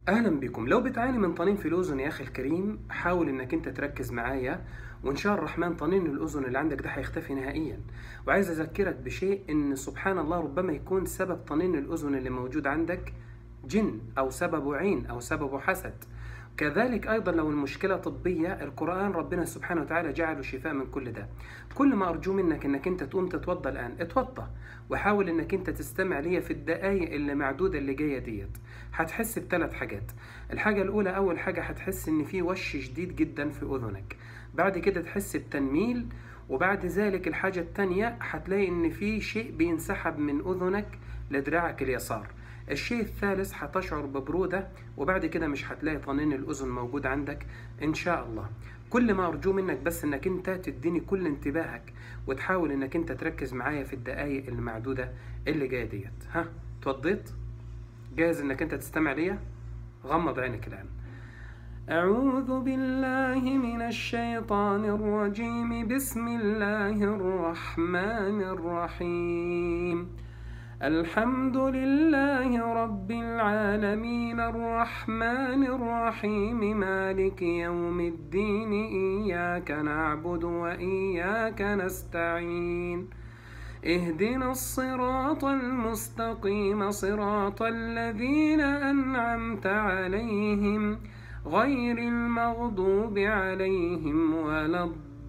أهلا بكم. لو بتعاني من طنين في الأذن يا أخي الكريم، حاول إنك أنت تركز معايا، وإن شاء الرحمن طنين الأذن اللي عندك ده هيختفي نهائيا. وعايز أذكرك بشيء، إن سبحان الله ربما يكون سبب طنين الأذن اللي موجود عندك جن، أو سببه عين، أو سببه حسد. كذلك أيضا لو المشكلة طبية، القرآن ربنا سبحانه وتعالى جعله شفاء من كل ده. كل ما أرجو منك إنك أنت تقوم تتوضى الآن، اتوضى، وحاول إنك أنت تستمع ليا في الدقايق اللي معدودة اللي جاية ديت. هتحس بثلاث حاجات. الحاجة الأولى، أول حاجة هتحس إن في وش شديد جدا في أذنك، بعد كده تحس بتنميل، وبعد ذلك الحاجة التانية هتلاقي إن في شيء بينسحب من أذنك لدراعك اليسار. الشيء الثالث هتشعر ببرودة، وبعد كده مش هتلاقي طنين الأذن موجود عندك إن شاء الله. كل ما أرجو منك بس إنك أنت تديني كل انتباهك، وتحاول إنك أنت تركز معايا في الدقايق المعدودة اللي جاية ديت. ها، اتوضيت؟ جاهز إنك أنت تستمع ليا؟ غمض عينك الآن. أعوذ بالله من الشيطان الرجيم. بسم الله الرحمن الرحيم. الحمد لله رب العالمين، الرحمن الرحيم، مالك يوم الدين، إياك نعبد وإياك نستعين، اهدنا الصراط المستقيم، صراط الذين أنعمت عليهم غير المغضوب عليهم ولا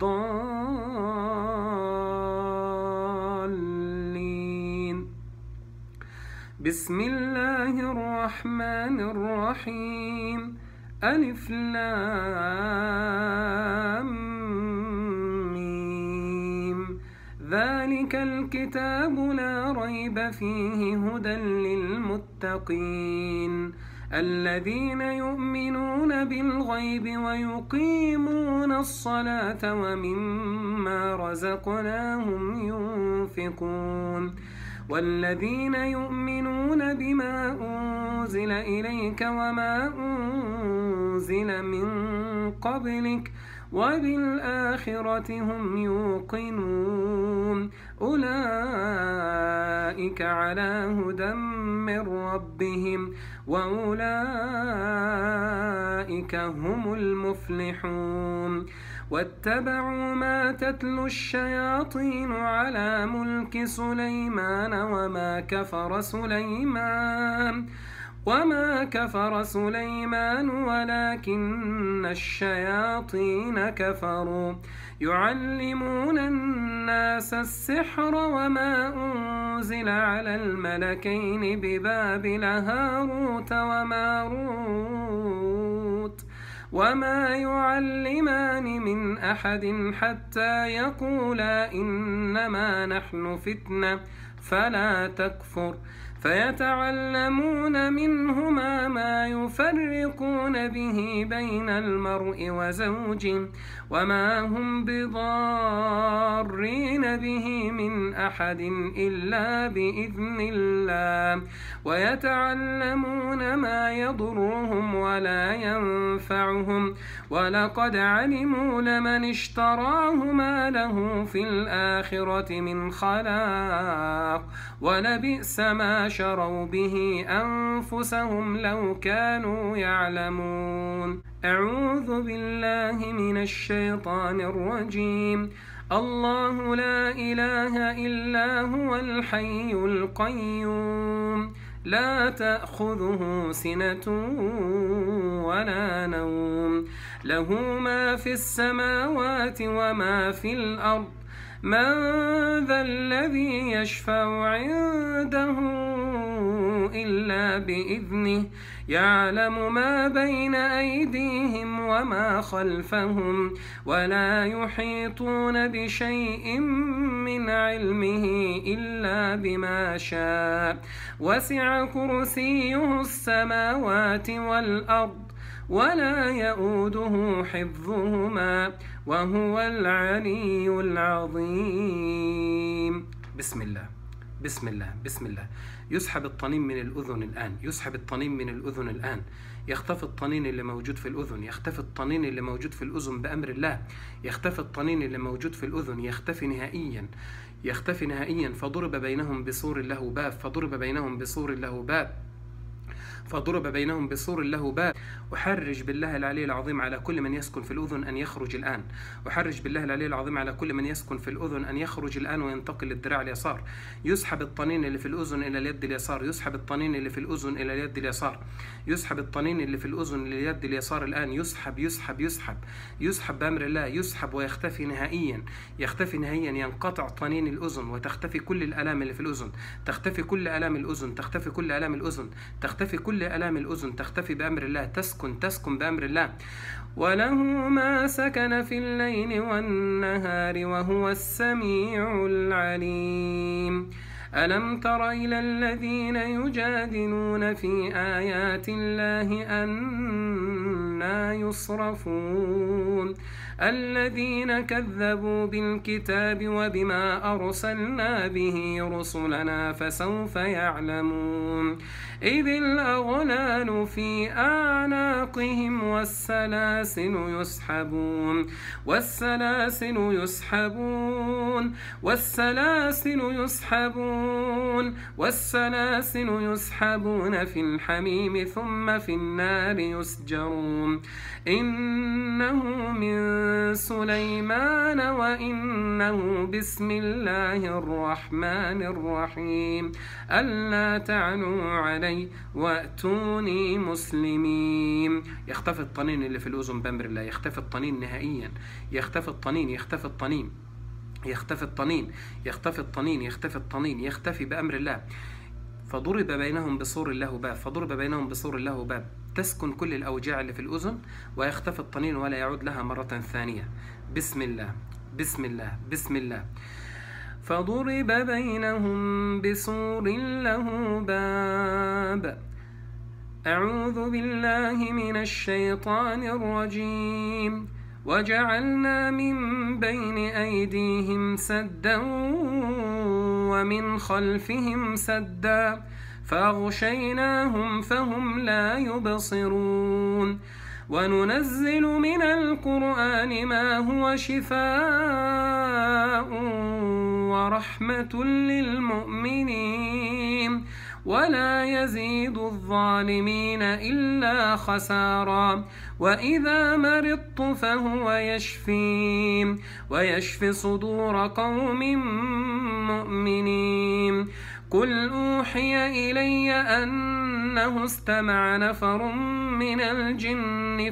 الضالين. بسم الله الرحمن الرحيم. ألف لام ميم. ذلك الكتاب لا ريب فيه، هدى للمتقين الذين يؤمنون بالغيب ويقيمون الصلاة ومما رزقناهم ينفقون، والذين يؤمنون بما أنزل إليك وما أنزل من قبلك وبالآخرة هم يوقنون، أولئك على هدى من ربهم وأولئك هم المفلحون. واتبعوا ما تتلو الشياطين على ملك سليمان وما كفر سليمان ولكن الشياطين كفروا يعلمون الناس السحر وما أنزل على الملكين ببابل هاروت وماروت وما يعلمان من أحد حتى يقولا إنما نحن فتنة فلا تكفر، فيتعلمون منهما ما يفرقون به بين المرء وزوجه، وما هم بضارين به من أحد إلا بإذن الله، ويتعلمون ما يضرهم ولا ينفعهم، ولقد علموا لمن اشتراه ما له في الآخرة من خلاق، ولبئس ما شروا به أنفسهم لو كانوا يعلمون. أعوذ بالله من الشيطان الرجيم. الله لا إله إلا هو الحي القيوم، لا تأخذه سنة ولا نوم، له ما في السماوات وما في الأرض، من ذا الذي يشفع عنده إلا بإذنه، يعلم ما بين أيديهم وما خلفهم، ولا يحيطون بشيء من علمه إلا بما شاء، وسع كرسيه السماوات والأرض ولا يؤوده حفظهما وهو العلي العظيم. بسم الله بسم الله بسم الله. يسحب الطنين من الأذن الآن، يسحب الطنين من الأذن الآن، يختفي الطنين اللي موجود في الأذن، يختفي الطنين اللي موجود في الأذن بأمر الله، يختفي الطنين اللي موجود في الأذن، يختفي نهائيا، يختفي نهائيا. فضرب بينهم بسور له باب، فضرب بينهم بسور له باب فضرب بينهم بسور له باب. أحرج بالله العلي العظيم على كل من يسكن في الأذن أن يخرج الآن. أحرج بالله العلي العظيم على كل من يسكن في الأذن أن يخرج الآن وينتقل للذراع اليسار. يسحب الطنين اللي في الأذن إلى اليد اليسار. يسحب الطنين اللي في الأذن إلى اليد اليسار. يسحب الطنين اللي في الأذن إلى اليد اليسار الآن. يسحب يسحب يسحب يسحب بأمر الله. يسحب ويختفي نهائيا. يختفي نهائيا. ينقطع طنين الأذن وتختفي كل الآلام اللي في الأذن. تختفي كل آلام الأذن. تختفي كل آلام الأذن. تختفي كل آلام الأذن. تختفي بأمر الله. تسكن بأمر الله. وله ما سكن في الليل والنهار وهو السميع العليم. ألم تر إلى الذين يجادلون في آيات الله أنى يصرفون الذين كذبوا بالكتاب وبما أرسلنا به رسلنا فسوف يعلمون إذ الأغلال في أعناقهم والسلاسل يسحبون في الحميم ثم في النار يسجرون إنه من سليمان وإنه بسم الله الرحمن الرحيم ألا تعلوا علي وأتوني مسلمين. يختفي الطنين اللي في الأذن بأمر الله. يختفي الطنين نهائيا. يختفي الطنين. يختفي الطنين. يختفي الطنين. يختفي الطنين. يختفي الطنين. يختفي بأمر الله. فضرب بينهم بسور له باب. فضرب بينهم بسور له باب. تسكن كل الأوجاع اللي في الأذن ويختفي الطنين ولا يعود لها مرة ثانية. بسم الله بسم الله بسم الله. فضرب بينهم بسور له باب. أعوذ بالله من الشيطان الرجيم. وجعلنا من بين أيديهم سدا ومن خلفهم سدا فأغشيناهم فهم لا يبصرون وننزل من القرآن ما هو شفاء ورحمة للمؤمنين ولا يزيد الظالمين إلا خسارا وإذا مرضت فهو يشفين ويشفي صدور قوم مؤمنين. قل أوحي إلي أنه استمع نفر من الجن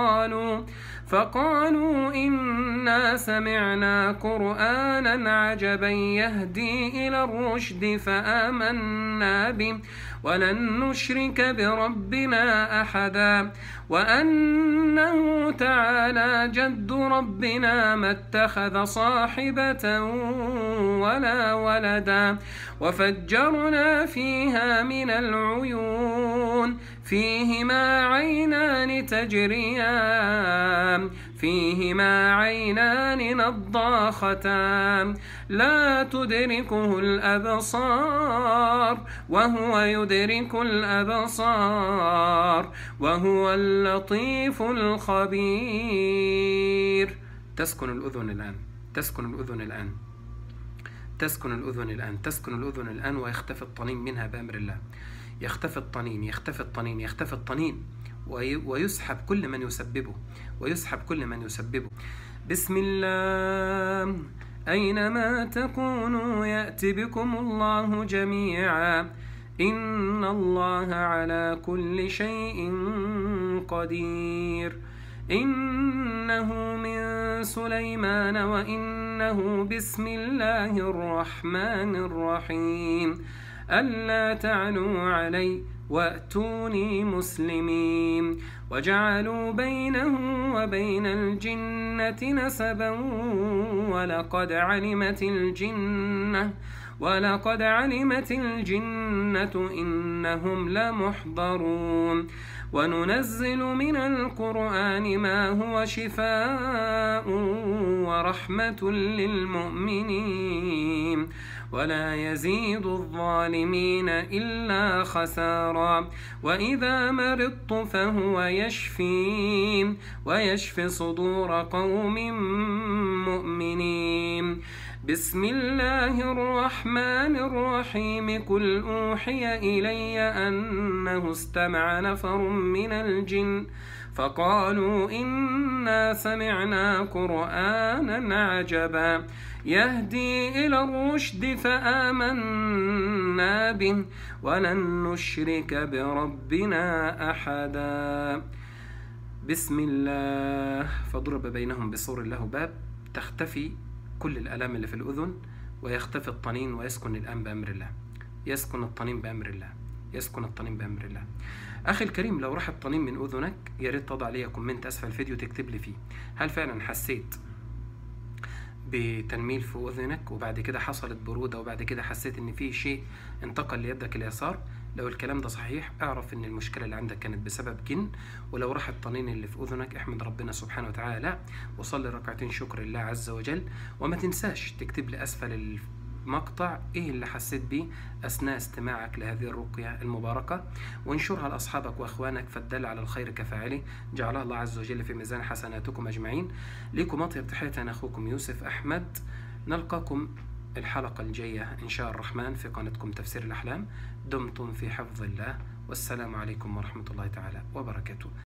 فقالوا إنا سمعنا قرآنا عجبا يهدي إلى الرشد فآمنا به ولن نشرك بربنا أحدا وأنه تعالى جد ربنا ما اتخذ صاحبة ولا ولدا وفجرنا فيها من العيون فيهما عينان تجريان فيهما عينان نضاختان لا تدركه الأبصار وهو يدرك الأبصار وهو اللطيف الخبير. تسكن الأذن الآن. تسكن الأذن الآن. تسكن الأذن الآن. تسكن الأذن الآن ويختفي الطنين منها بأمر الله. يختفي الطنين. يختفي الطنين. يختفي الطنين ويسحب كل من يسببه. ويسحب كل من يسببه. بسم الله. أينما تكونوا يأتي بكم الله جميعا إن الله على كل شيء قدير. إنه من سليمان وإنه بسم الله الرحمن الرحيم ألا تعلوا علي وأتوني مسلمين وجعلوا بينه وبين الجنة نسبا ولقد علمت الجنة إنهم لمحضرون وننزل من القرآن ما هو شفاء ورحمة للمؤمنين ولا يزيد الظالمين إلا خسارا وإذا مرضت فهو يشفين ويشفي صدور قوم مؤمنين. بسم الله الرحمن الرحيم قل أوحي إلي أنه استمع نفر من الجن فقالوا إنا سمعنا قرآنا عجبا يهدي إلى الرشد فآمنا به ولن نشرك بربنا أحدا. بسم الله فضرب بينهم بسور له باب تختفي كل الآلام اللي في الأذن ويختفي الطنين ويسكن الآن بأمر الله. يسكن الطنين بأمر الله. يسكن الطنين بأمر الله. أخي الكريم، لو راح الطنين من أذنك يا ريت تضع لي كومنت أسفل الفيديو تكتب لي فيه هل فعلا حسيت بتنميل في أذنك وبعد كده حصلت برودة وبعد كده حسيت إن في شيء انتقل ليدك اليسار. لو الكلام ده صحيح اعرف إن المشكلة اللي عندك كانت بسبب جن، ولو راح الطنين اللي في أذنك احمد ربنا سبحانه وتعالى وصلي ركعتين شكر لله عز وجل، وما تنساش تكتب لي أسفل مقطع ايه اللي حسيت بيه اثناء استماعك لهذه الرقية المباركة، وانشرها لاصحابك واخوانك فالدل على الخير كفاعله، جعلها الله عز وجل في ميزان حسناتكم اجمعين. ليكم اطيب تحية انا اخوكم يوسف احمد، نلقاكم الحلقة الجاية ان شاء الرحمن في قناتكم تفسير الاحلام. دمتم في حفظ الله والسلام عليكم ورحمة الله تعالى وبركاته.